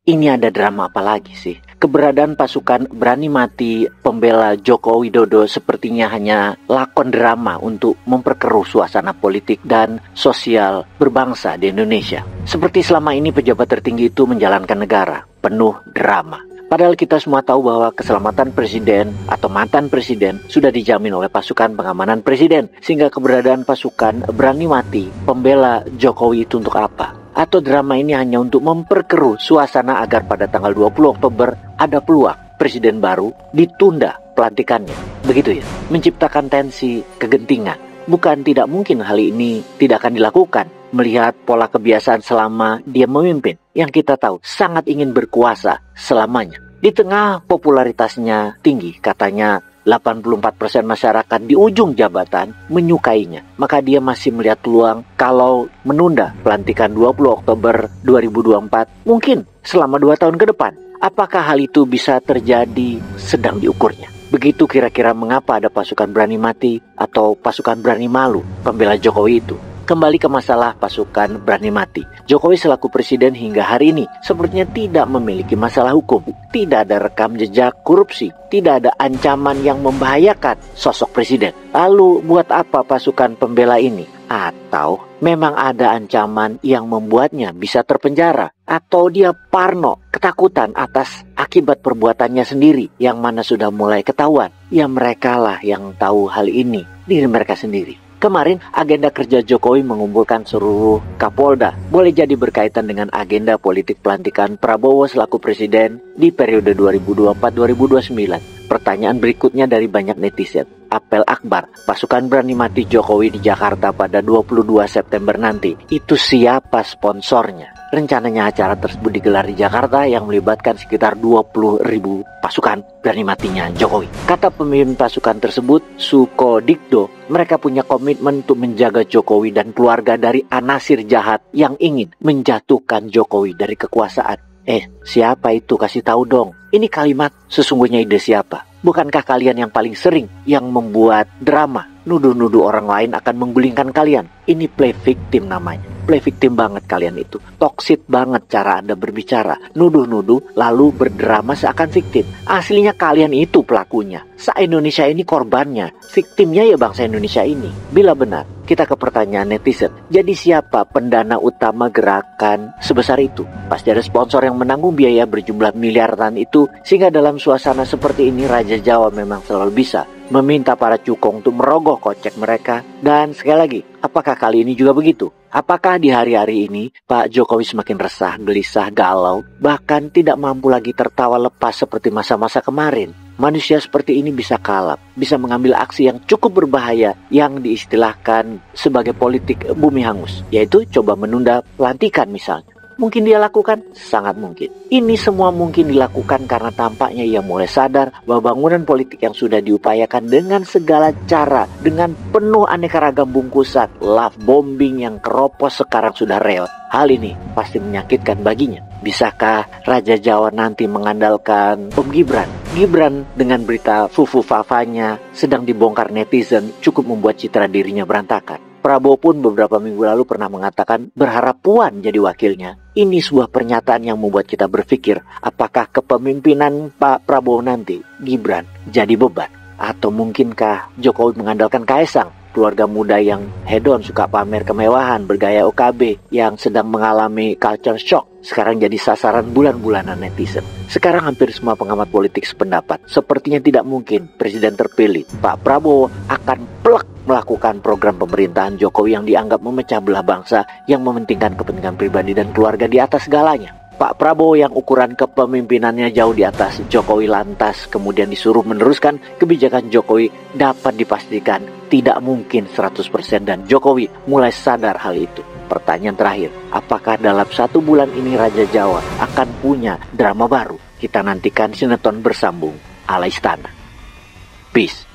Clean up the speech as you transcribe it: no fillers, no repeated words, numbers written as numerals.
Ini ada drama apa lagi sih? Keberadaan pasukan berani mati pembela Joko Widodo sepertinya hanya lakon drama untuk memperkeruh suasana politik dan sosial berbangsa di Indonesia. Seperti selama ini pejabat tertinggi itu menjalankan negara, penuh drama. Padahal kita semua tahu bahwa keselamatan presiden atau mantan presiden sudah dijamin oleh pasukan pengamanan presiden. Sehingga keberadaan pasukan berani mati pembela Jokowi itu untuk apa? Atau drama ini hanya untuk memperkeruh suasana agar pada tanggal 20 Oktober ada peluang presiden baru ditunda pelantikannya. Begitu ya, menciptakan tensi kegentingan. Bukan tidak mungkin hal ini tidak akan dilakukan melihat pola kebiasaan selama dia memimpin yang kita tahu sangat ingin berkuasa selamanya. Di tengah popularitasnya tinggi, katanya 84% masyarakat di ujung jabatan menyukainya. Maka dia masih melihat peluang kalau menunda pelantikan 20 Oktober 2024 mungkin selama 2 tahun ke depan. Apakah hal itu bisa terjadi sedang diukurnya. Begitu kira-kira mengapa ada pasukan berani mati atau pasukan berani malu pembela Jokowi itu. Kembali ke masalah pasukan berani mati. Jokowi selaku presiden hingga hari ini sepertinya tidak memiliki masalah hukum. Tidak ada rekam jejak korupsi. Tidak ada ancaman yang membahayakan sosok presiden. Lalu buat apa pasukan pembela ini? Atau memang ada ancaman yang membuatnya bisa terpenjara? Atau dia parno, ketakutan atas akibat perbuatannya sendiri yang mana sudah mulai ketahuan? Ya mereka lah yang tahu hal ini, diri mereka sendiri. Kemarin agenda kerja Jokowi mengumpulkan seluruh Kapolda. Boleh jadi berkaitan dengan agenda politik pelantikan Prabowo selaku presiden di periode 2024-2029. Pertanyaan berikutnya dari banyak netizen. Apel akbar, pasukan berani mati Jokowi di Jakarta pada 22 September nanti. Itu siapa sponsornya? Rencananya acara tersebut digelar di Jakarta yang melibatkan sekitar 20.000 pasukan berani matinya Jokowi. Kata pemimpin pasukan tersebut, Sukodikdo, mereka punya komitmen untuk menjaga Jokowi dan keluarga dari anasir jahat yang ingin menjatuhkan Jokowi dari kekuasaan. Siapa itu? Kasih tahu dong. Ini kalimat sesungguhnya ide siapa? Bukankah kalian yang paling sering yang membuat drama? Nuduh-nuduh orang lain akan menggulingkan kalian. Ini play victim namanya. Play victim banget kalian itu. Toxic banget cara Anda berbicara. Nuduh-nuduh lalu berdrama seakan victim. Aslinya kalian itu pelakunya. Se-Indonesia ini korbannya. Victimnya ya bangsa Indonesia ini. Bila benar, kita ke pertanyaan netizen. Jadi siapa pendana utama gerakan sebesar itu? Pasti ada sponsor yang menanggung biaya berjumlah miliaran itu. Sehingga dalam suasana seperti ini Raja Jawa memang selalu bisa meminta para cukong untuk merogoh kocek mereka. Dan sekali lagi, apakah kali ini juga begitu? Apakah di hari-hari ini Pak Jokowi semakin resah, gelisah, galau, bahkan tidak mampu lagi tertawa lepas seperti masa-masa kemarin? Manusia seperti ini bisa kalap, bisa mengambil aksi yang cukup berbahaya yang diistilahkan sebagai politik bumi hangus, yaitu coba menunda pelantikan misalnya. Mungkin dia lakukan? Sangat mungkin. Ini semua mungkin dilakukan karena tampaknya ia mulai sadar bahwa bangunan politik yang sudah diupayakan dengan segala cara, dengan penuh aneka ragam bungkusan, love bombing yang keropos sekarang sudah reot. Hal ini pasti menyakitkan baginya. Bisakah Raja Jawa nanti mengandalkan Gibran? Gibran dengan berita fufu-fafanya sedang dibongkar netizen cukup membuat citra dirinya berantakan. Prabowo pun beberapa minggu lalu pernah mengatakan berharap Puan jadi wakilnya. Ini sebuah pernyataan yang membuat kita berpikir, apakah kepemimpinan Pak Prabowo nanti Gibran jadi beban? Atau mungkinkah Jokowi mengandalkan Kaesang, keluarga muda yang hedon, suka pamer kemewahan, bergaya OKB, yang sedang mengalami culture shock, sekarang jadi sasaran bulan-bulanan netizen. Sekarang hampir semua pengamat politik sependapat, sepertinya tidak mungkin presiden terpilih Pak Prabowo akan plek melakukan program pemerintahan Jokowi yang dianggap memecah belah bangsa, yang mementingkan kepentingan pribadi dan keluarga di atas segalanya. Pak Prabowo yang ukuran kepemimpinannya jauh di atas Jokowi lantas kemudian disuruh meneruskan kebijakan Jokowi, dapat dipastikan tidak mungkin 100% dan Jokowi mulai sadar hal itu. Pertanyaan terakhir, apakah dalam 1 bulan ini Raja Jawa akan punya drama baru? Kita nantikan sinetron bersambung ala istana. Peace.